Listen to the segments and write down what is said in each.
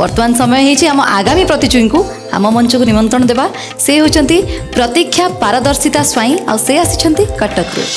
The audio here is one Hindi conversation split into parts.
वर्तमान समय होइछि आम आगामी प्रतियोगी को आम मंच को निमंत्रण देवा। से होचंती प्रतीक्षा पारदर्शिता स्वाई आ से आसिछंती कटक रे।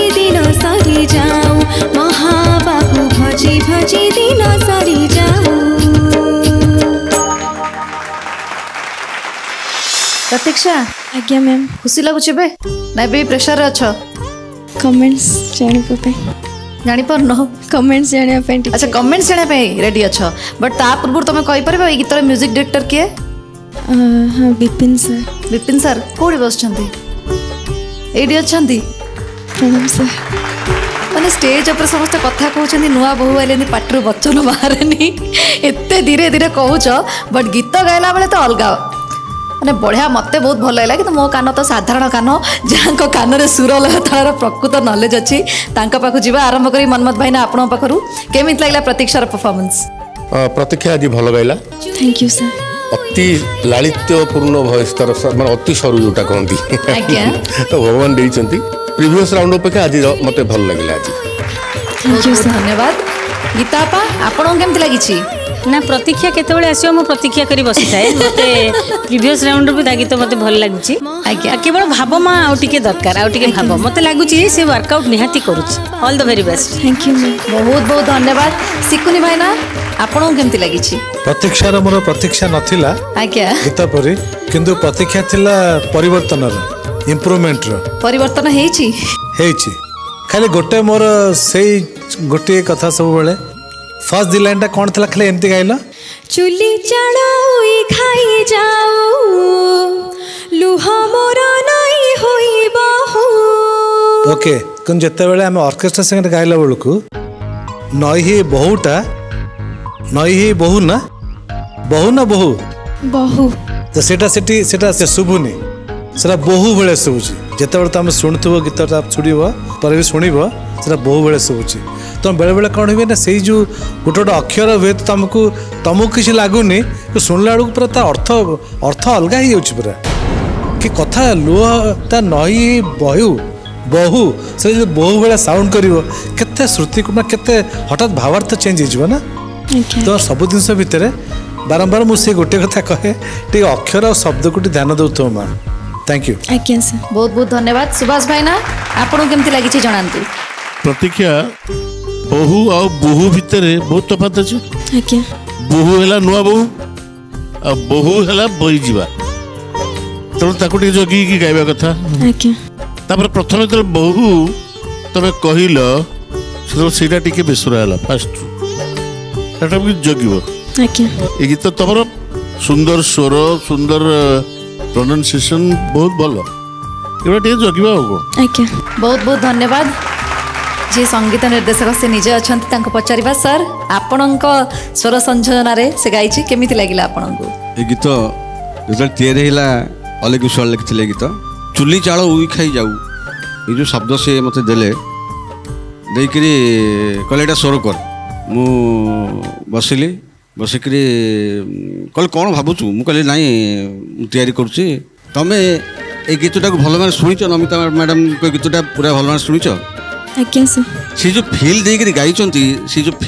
दिन सरी जाऊ महाबाहु भजी भजी दिन सरी जाऊ। प्रतीक्षा आज्ञा मैम खुशी लगुच बे ना बे प्रेशर अच्छ कमेंट्स जानी जानी पर न कमेंट्स जानिया पे अच्छा कमेंट्स जाने पे रेडी अच्छा बट ता पूर्व तुम कहि परबो ए गीतर म्यूजिक डायरेक्टर किए हाँ विपिन सर कोड़ी बसछंती एडी अछंती प्रणाम सर माने स्टेज ऊपर समस्त कथा कहउछंती नुआ बहु आइले पाटरू बच्चन बाहरनी एते धीरे धीरे कहउछ बट गीत गायला बेले तो अलगा माने बढ़िया मते बहुत भल लागला कि मो कान तो साधारण कान जहाँ कान रे सुर तार प्रकृत नॉलेज अच्छी तांका पाखु जीवा आरंभ करी मनमत भाई ना आपण पाखरु केमित लागला प्रतीक्षार परफॉर्मेंस प्रतीक्षा आज भल गाइला थैंक यू सर अति लालित्यपूर्ण भॉइस तार माने अति सरू जोटा कहंती तो भगवान देइचंती प्रीवियस राउंड अपेक्षा आज मते भल लागला आज थैंक यू सर धन्यवाद गीतापा आपण केमति लागिछि ना प्रतीक्षा केतबेले आसियो मो प्रतीक्षा करी बसी थाए मते प्रीवियस राउंड भी दागी तो मते भल लागुची केवल भाव मा आउ टिके दरकार आउ टिके भाव मते लागुची से वर्कआउट निहाती करूची all the very best thank you बहुत बहुत धन्यवाद सिकुनी भाईना आपण केमति लागिछि प्रतीक्षा रो मोर प्रतीक्षा नथिला आज्ञा गीत परी किंतु प्रतीक्षा थिला परिवर्तन रो इंप्रूवमेंट रो परिवर्तन हेछि खाली गोटे मोर सेई गोटे कथा सब बेले फर्स्ट दी लाइन टा कोन थला खाली एमती गाइला चुली चढ़ाई खाई जाऊ लुह मोर नहीं होई बाहु ओके कुन जत्ते बेले हम ऑर्केस्ट्रा संगे गाइला बेलकु नई ही बहुटा नई ही बहु ना बहु तो सेटा से शुभुनी सेटा बहु बेले शुभुची जत्ते बेले तुम शुणुथबो गीतटा छुड़ीबो पर भी शुणीबो सेटा बहु बेले शुभुची तुम बेले बेले कौन हुए ना से जो गोटे गोटे अक्षर हुए तो तुमको किसी लगुनि शुणला बेलू पूरा ता अर्थ अलग ही पूरा कि कथा लुह ता नई बहु से जो बहु बेला साउंड कर श्रुति को केते हठात भावार्थ चेंज हो तो सब जिन भितर बारंबार मुझे गोटे कथा कहे टे अक्षर और शब्द को ध्यान दौ माँ थैंक यू बहुत बहुत धन्यवाद सुभाष भाई ना आपको केमती लगी जनातु प्रतीक्षा बहु आ बहु भितर बहुत तफात अच्छे बहु है नुआ बहु आ बहु है बई जीवा तेणु ताको जगी गाइबा कथा तापर प्रथम जो बहु तुम कहल से टे बेसुरा है फास्ट जगिब ये गीत तुम सुंदर स्वर सुंदर प्रोनाउंसिएशन बहुत भल ये जगिबा बहुत बहुत धन्यवाद जी संगीत निर्देशक से निजे अच्छा पचार सर आपण स्वर संयोजन से गाई केमी लगे आपन गीत जो या अलग विश्वास लिखी गीत चुली चाल उई खाई जाऊ ये जो शब्द से मत देले देकरी कहले स्वर कर मु बसिली बसिकी कल कौन भावुँ मुझे ना तैयारी करुच्ची तमें ये गीतटा को भल मान शुणीच नमिता मैडम को गीतटा पूरा भल मान शुणीच सी जो फील देकर गाई सी जो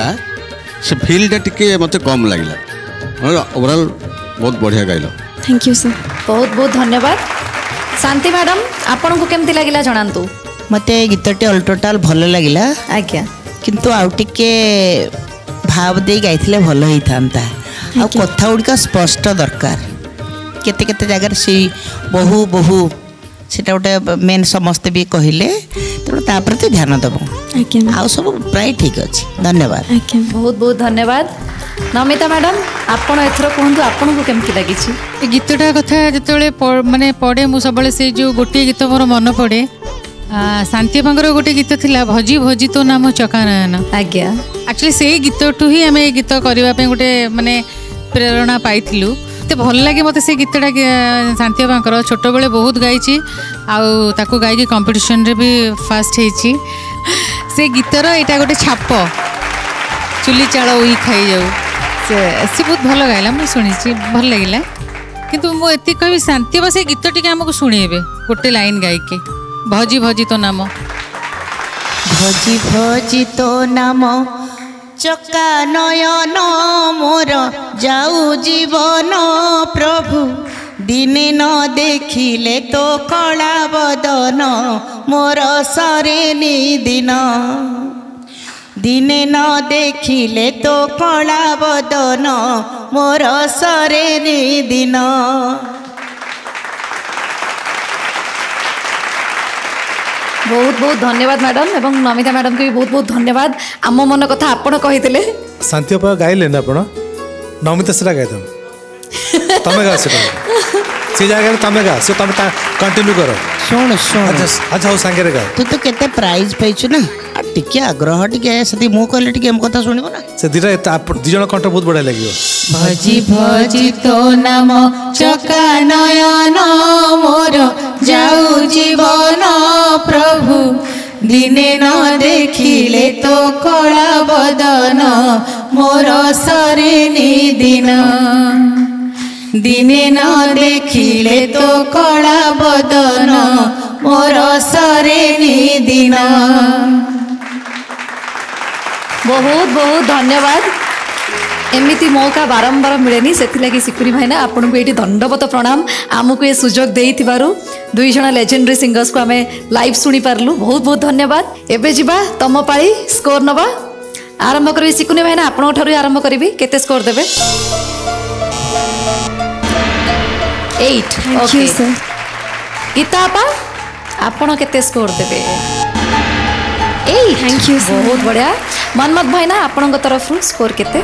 फीलटा टिके मत कम लगे ओवरऑल बहुत बढ़िया गाइल थैंक यू सर बहुत बहुत धन्यवाद शांति मैडम आपन को केमती लगिला जणांतु मते गीतटे ऑल टोटल भल लगिला आज्ञा किंतु आउ टिके भाव दे गाइथिले भल होई थांता आ कथा उडका स्पष्ट दरकार केते केते जगह से बहु बहु सेटा गोटे मेन समस्त भी कहले तेणु ता प्रति ध्यान देव आ सब प्राय ठीक अच्छे धन्यवाद बहुत बहुत धन्यवाद नमिता मैडम आपण एथर कहतु आपन को केमती लगी गीतटा कथा जो माने पढ़े मु सब से जो गोटे गीत मोर मन पड़े शांति बांगर गोटे गीत थिला भजी भजी तो नाम चकानयन आज्ञा एक्चुअली से गीत टू ही आम गीत करने गोटे माने प्रेरणा पाइलु तो भल लगे मत से गीतटा शांति बांकर छोट बेले बहुत गाई आउ गायकी कंपटीशन रे भी फास्ट होती से गीतर यहाँ गोटे छाप चुली चाल उई खाई जाऊ से बहुत भल गाइला मुझे शुणी भल लगे किंतु मुझे कह शांति बा से गीत टी आमको शुणेबे गोटे लाइन गायके भजी भजी तो नाम भजी भजी तो नाम चका नयन मोर जाऊ जीवन प्रभु दिने न देखिले तो कला बदन मोर सरेनी दिन दिने न देखिले तो कला बदन मोर सरेनी दिन। बहुत बहुत धन्यवाद मैडम एवं नमिता मैडम को भी बहुत बहुत धन्यवाद। आम मन कथा आपण कही शांति गाइले ना आपण नमिता से गाई तमें गा से जगह तमें गा से तुम कंटिन्यू कर शुण शुण अच्छा हो सांगे गा तू तो केते प्राइज पाइछु ना टिके आग्रह टिके सती मो कहले टिके हम कथा सुनिबो ना से दिरा दी जण कंठ बहुत बढ़िया लागियो। भजी भजी तो नाम चका नयन मोर जाऊ जीवन प्रभु दिने न देखिले तो कला बदन मोर सरेनी दिन दिने न देखिले तो कला बदन मोर सरेनी दिन। बहुत बहुत धन्यवाद। एमती मौका बारंबार मिलेनी से सिकुरी भाईना आपन को ये दंडवत प्रणाम आमको ये सुजोग देइथिबारु दुई जण लेजेंडरी सिंगर्स को आमे लाइव सुनी पारलु बहुत बहुत धन्यवाद। एबे जिबा तम पाळी स्कोर नबा आरंभ करी सिकुनी भाईना आपन ठारू आरंभ करिवि केते स्कोर देबे 8 ओके सर गीता आपा आपन केते स्कोर देबे 8 थैंक यू सर बहुत बढ़िया। मनमत भाईना आपन तरफ स्कोर केते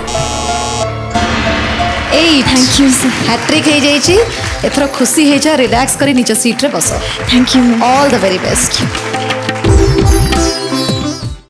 8 थैंक यू सर हैट्रिक हो जाइए एथर खुशी हो जा रिलैक्स करी निज सीट रे बस thank you all the very best.